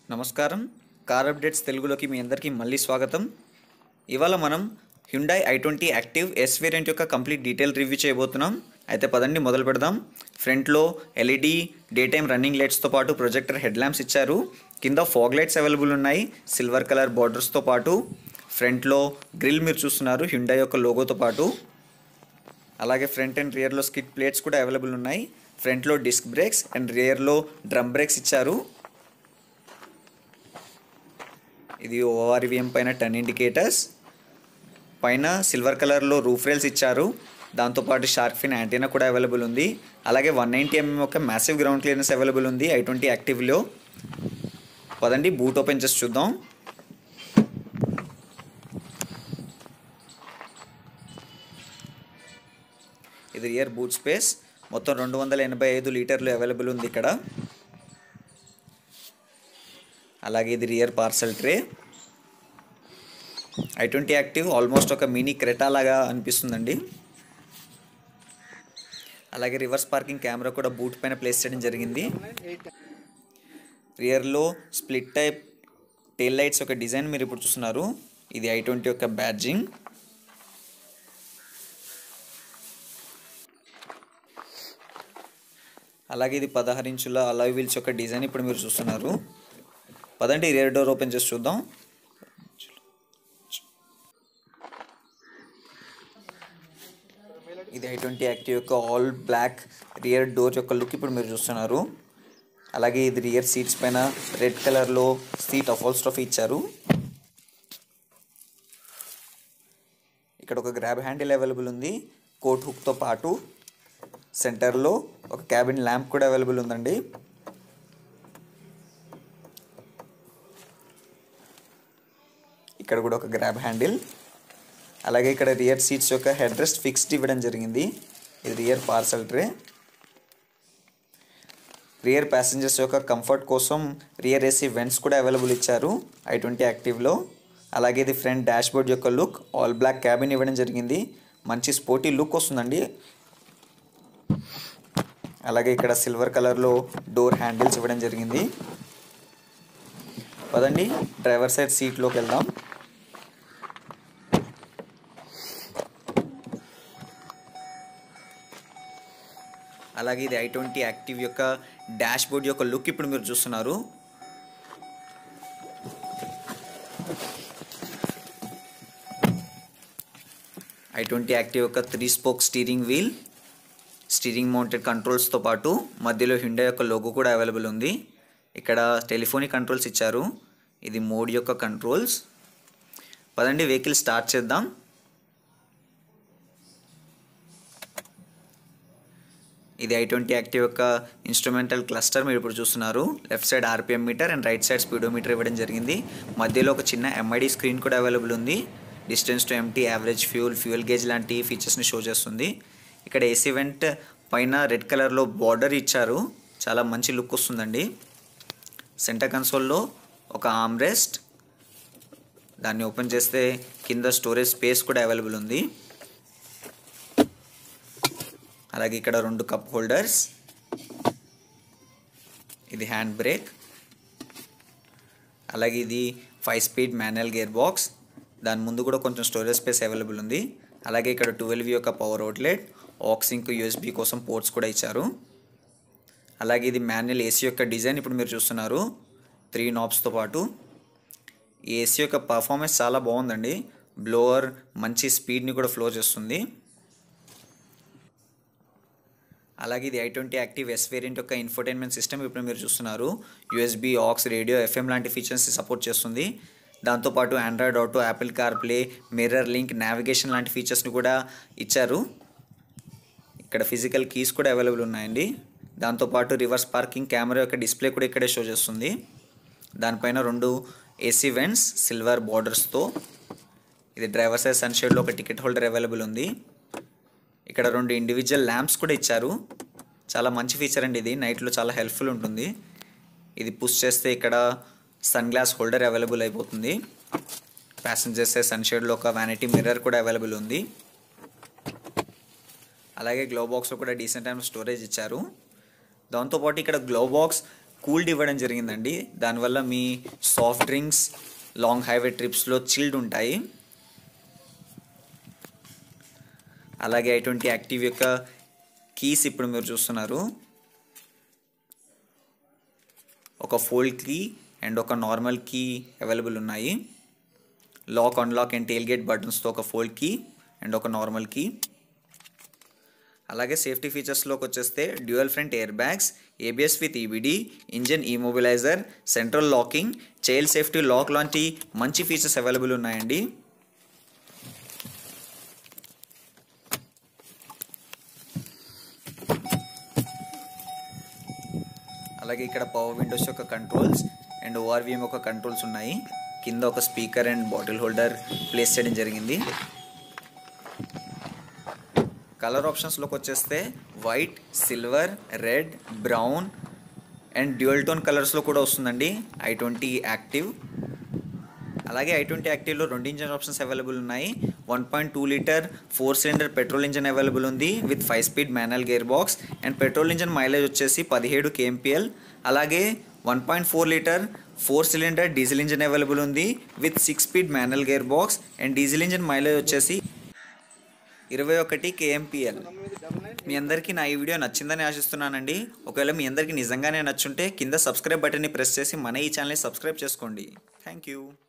నమస్కారం. Car updates తెలుగులోకి మీ అందరికీ మళ్ళీ స్వాగతం. ఇవాళ మనం Hyundai i20 active S variant యొక్క కంప్లీట్ డీటెయిల్ రివ్యూ చేయబోతున్నాం. అయితే పదండి మొదలు పెడదాం. ఫ్రంట్లో ఎల్ఈడి డే టైమ్ రన్నింగ్ లైట్స్తో పాటు ప్రొజెక్టర్ హెడ్ ల్యాంప్స్ ఇచ్చారు. కింద ఫాగ్ లైట్స్ అవైలబుల్ ఉన్నాయి సిల్వర్ కలర్ బార్డర్స్తో పాటు. ఫ్రంట్లో గ్రిల్ మీరు చూస్తున్నారు హ్యుండాయ్ యొక్క లోగోతో పాటు. అలాగే ఫ్రంట్ అండ్ రియర్లో స్కిడ్ ప్లేట్స్ కూడా అవైలబుల్ ఉన్నాయి. ఫ్రంట్లో డిస్క్ బ్రేక్స్ అండ్ రియర్లో డ్రమ్ బ్రేక్స్ ఇచ్చారు. ఇది ఓఆర్విఎం పైన టర్న్ ఇండికేటర్స్, పైన సిల్వర్ కలర్లో రూఫ్ రైల్స్ ఇచ్చారు. దాంతోపాటు షార్క్ ఫిన్ యాంటీనా కూడా అవైలబుల్ ఉంది. అలాగే 190mm ఒక మ్యాసివ్ గ్రౌండ్ క్లియరెన్స్ అవైలబుల్ ఉంది i20 యాక్టివ్లో. పదండి బూట్ ఓపెన్ చేసి చూద్దాం. ఇది రియర్ బూట్ స్పేస్, మొత్తం 285 లీటర్లు అవైలబుల్ ఉంది ఇక్కడ. అలాగే ఇది rear parcel tray. i20 active almost ఒక మినీ క్రెటా లాగా అనిపిస్తుందండి. అలాగే రివర్స్ పార్కింగ్ కెమెరా కూడా బూట్ పైన ప్లేస్ చేయడం జరిగింది. రియర్లో స్ప్లిట్ టైప్ టెయిల్ లైట్స్ ఒక డిజైన్ మీరు ఇప్పుడు చూస్తున్నారు. ఇది i20 యొక్క బ్యాడ్జింగ్. అలాగే ఇది 16 ఇంచుల అలాయ్ వీల్స్ యొక్క డిజైన్ ఇప్పుడు మీరు చూస్తున్నారు. పదండి రియర్ డోర్ ఓపెన్ చేసి చూద్దాం. ఇది i20 యాక్టివ్ యొక్క ఆల్ బ్లాక్ రియర్ డోర్ యొక్క లుక్ ఇప్పుడు మీరు చూస్తున్నారు. అలాగే ఇది రియర్ సీట్స్ పైన రెడ్ కలర్లో సీట్ అఫాల్స్టఫీ ఇచ్చారు. ఇక్కడ ఒక గ్రాబ్ హ్యాండిల్ అవైలబుల్ ఉంది కోట్ హుక్తో పాటు. సెంటర్లో ఒక క్యాబిన్ ల్యాంప్ కూడా అవైలబుల్ ఉందండి. ఇక్కడ కూడా ఒక గ్రాబ్ హ్యాండిల్. అలాగే ఇక్కడ రియర్ సీట్స్ యొక్క హెడ్ రెస్ట్ ఫిక్స్డ్ ఇవ్వడం జరిగింది. ఇది rear parcel tray. Rear passengers యొక్క కంఫర్ట్ కోసం రియర్ ఏసీ వెంట్స్ కూడా అవైలబుల్ ఇచ్చారు i20 యాక్టివ్లో. అలాగే ఇది ఫ్రంట్ డాష్ బోర్డ్ యొక్క లుక్, ఆల్ బ్లాక్ క్యాబిన్ ఇవ్వడం జరిగింది. మంచి స్పోర్టీ లుక్ వస్తుందండి. అలాగే ఇక్కడ సిల్వర్ కలర్లో డోర్ హ్యాండిల్స్ ఇవ్వడం జరిగింది. పదండి డ్రైవర్ సైడ్ సీట్లోకి వెళ్దాం. అలాగే ఇది i20 యాక్టివ్ యొక్క డాష్ బోర్డ్ యొక్క లుక్ ఇప్పుడు మీరు చూస్తున్నారు. i20 యాక్టివ్ యొక్క 3 spoke steering wheel, steering mounted కంట్రోల్స్తో పాటు మధ్యలో హ్యుండాయ్ యొక్క లోగో కూడా అవైలబుల్ ఉంది. ఇక్కడ టెలిఫోనిక్ కంట్రోల్స్ ఇచ్చారు. ఇది మోడ్ యొక్క కంట్రోల్స్. పదండి వెహికల్ స్టార్ట్ చేద్దాం. ఇది i20 యాక్టివ్ యొక్క ఇన్స్ట్రుమెంటల్ క్లస్టర్ మీరు ఇప్పుడు చూస్తున్నారు. Left side RPM meter and right side speedometer ఇవ్వడం జరిగింది. మధ్యలో ఒక చిన్న MID స్క్రీన్ కూడా అవైలబుల్ ఉంది. Distance to empty, average fuel gauge లాంటి ఫీచర్స్ని షో చేస్తుంది. ఇక్కడ ఏసీ వెంట్ పైన రెడ్ కలర్లో బార్డర్ ఇచ్చారు. చాలా మంచి లుక్ వస్తుందండి. సెంటర్ కన్సోల్లో ఒక ఆర్మ్ రెస్ట్, దాన్ని ఓపెన్ చేస్తే కింద స్టోరేజ్ స్పేస్ కూడా అవైలబుల్ ఉంది. అలాగే ఇక్కడ 2 కప్ హోల్డర్స్. ఇది హ్యాండ్ బ్రేక్. అలాగే ఇది 5 స్పీడ్ మాన్యువల్ గేర్ బాక్స్. దాని ముందు కూడా కొంచెం స్టోరేజ్ స్పేస్ అవైలబుల్ ఉంది. అలాగే ఇక్కడ 12V యొక్క పవర్ అవుట్లెట్, ఆక్స్ ఇంక్ USB కోసం పోర్ట్స్ కూడా ఇచ్చారు. అలాగే ఇది మాన్యువల్ ఏసీ యొక్క డిజైన్ ఇప్పుడు మీరు చూస్తున్నారు 3 నాబ్స్తో పాటు. ఈ ఏసీ యొక్క పర్ఫార్మెన్స్ చాలా బాగుందండి. బ్లోవర్ మంచి స్పీడ్ని కూడా ఫ్లో చేస్తుంది. అలాగే ఇది i20 యాక్టివ్ ఎస్ వేరియంట్ యొక్క ఇన్ఫోటైన్మెంట్ సిస్టమ్ ఇప్పుడు మీరు చూస్తున్నారు. USB, ఆక్స్, రేడియో, FM లాంటి ఫీచర్స్ని సపోర్ట్ చేస్తుంది. దాంతోపాటు Android auto, Apple CarPlay, mirror link, navigation లాంటి ఫీచర్స్ని కూడా ఇచ్చారు. ఇక్కడ ఫిజికల్ కీస్ కూడా అవైలబుల్ ఉన్నాయండి. దాంతోపాటు రివర్స్ పార్కింగ్ కెమెరా యొక్క డిస్ప్లే కూడా ఇక్కడే షో చేస్తుంది. దానిపైన 2 ఏసీ వెంట్స్ సిల్వర్ బార్డర్స్తో. ఇది డ్రైవర్ సైడ్ సన్షేడ్లో ఒక టికెట్ హోల్డర్ అవైలబుల్ ఉంది. ఇక్కడ 2 ఇండివిజువల్ ల్యాంప్స్ కూడా ఇచ్చారు. చాలా మంచి ఫీచర్ అండి. ఇది నైట్లో చాలా హెల్ప్ఫుల్ ఉంటుంది. ఇది పుష్ చేస్తే ఇక్కడ సన్ గ్లాస్ హోల్డర్ అవైలబుల్ అయిపోతుంది. ప్యాసింజర్ సైడ్ సన్షేడ్లో ఒక వ్యానిటీ మిర్రర్ కూడా అవైలబుల్ ఉంది. అలాగే గ్లో బాక్స్లో కూడా డీసెంట్ టైమ్ స్టోరేజ్ ఇచ్చారు. దాంతోపాటు ఇక్కడ గ్లో బాక్స్ కూల్డ్ ఇవ్వడం జరిగిందండి. దానివల్ల మీ సాఫ్ట్ డ్రింక్స్ లాంగ్ హైవే ట్రిప్స్లో చిల్డ్ ఉంటాయి. అలాగే i20 యాక్టివ్ యొక్క కీస్ ఇప్పుడు మీరు చూస్తున్నారు. ఒక ఫోల్డ్ కీ అండ్ ఒక నార్మల్ కీ అవైలబుల్ ఉన్నాయి. Lock, unlock and tail gate బటన్స్తో ఒక ఫోల్డ్ కీ అండ్ ఒక నార్మల్ కీ. అలాగే సేఫ్టీ ఫీచర్స్లోకి వచ్చేస్తే dual front air bags, ABS with EBD, engine immobilizer, central locking, child safety lock లాంటి మంచి ఫీచర్స్ అవైలబుల్ ఉన్నాయండి. అలాగే ఇక్కడ పవర్ విండోస్ యొక్క కంట్రోల్స్ అండ్ ఓఆర్విఎం యొక్క కంట్రోల్స్ ఉన్నాయి. కింద ఒక speaker and bottle holder place చేయడం జరిగింది. కలర్ ఆప్షన్స్లోకి వచ్చేస్తే white, silver, red, brown and dual tone కలర్స్లో కూడా వస్తుందండి i20 యాక్టివ్. అలాగే i20 యాక్టివ్లో 2 ఇంజన్ ఆప్షన్స్ అవైలబుల్ ఉన్నాయి. 1.2 litre 4 cylinder petrol engine available ఉంది with 5 speed manual gear box and petrol engine mileage వచ్చేసి 17 kmpl. అలాగే 1.4 litre 4 cylinder diesel engine available ఉంది with 6 speed manual gear box and diesel engine mileage వచ్చేసి 21 kmpl. మీ అందరికీ నా ఈ video నచ్చిందని ఆశిస్తున్నానండి. ఒకవేళ మీ అందరికీ నిజంగానే నచ్చుంటే కింద సబ్స్క్రైబ్ బటన్ని ప్రెస్ చేసి మన ఈ ఛానల్ని సబ్స్క్రైబ్ చేసుకోండి. Thank you.